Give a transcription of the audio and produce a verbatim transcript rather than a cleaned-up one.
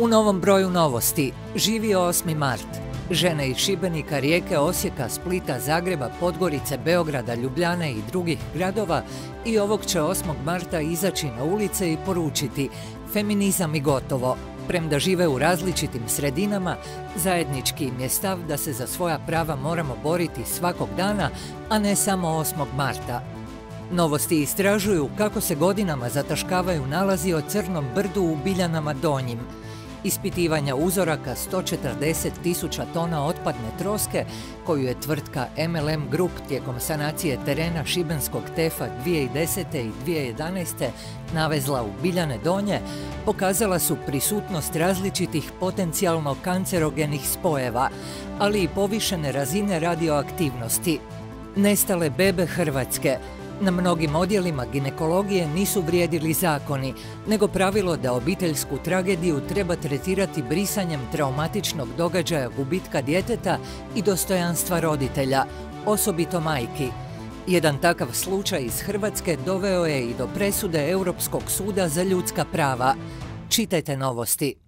U novom broju novosti živi osmi mart. Žene iz Šibenika, Rijeke, Osijeka, Splita, Zagreba, Podgorice, Beograda, Ljubljane i drugih gradova i ovog će osmog marta izaći na ulice i poručiti feminizam i gotovo. Premda žive u različitim sredinama, zajednički im je stav da se za svoja prava moramo boriti svakog dana, a ne samo osmog marta. Novosti istražuju kako se godinama zataškavaju nalazi o Crnom brdu u Biljanama Donjim. Ispitivanja uzoraka sto četrdeset tisuća tona otpadne troske, koju je tvrtka M L M Group tijekom sanacije terena šibenskog tefa dvije tisuće desete i dvije tisuće jedanaeste navezla u Biljane Donje, pokazala su prisutnost različitih potencijalno kancerogenih spojeva, ali i povišene razine radioaktivnosti. Nestale bebe Hrvatske. Na mnogim odjelima ginekologije nisu vrijedili zakoni, nego pravilo da obiteljsku tragediju treba tretirati brisanjem traumatičnog događaja gubitka djeteta i dostojanstva roditelja, osobito majki. Jedan takav slučaj iz Hrvatske doveo je i do presude Europskog suda za ljudska prava. Čitajte novosti.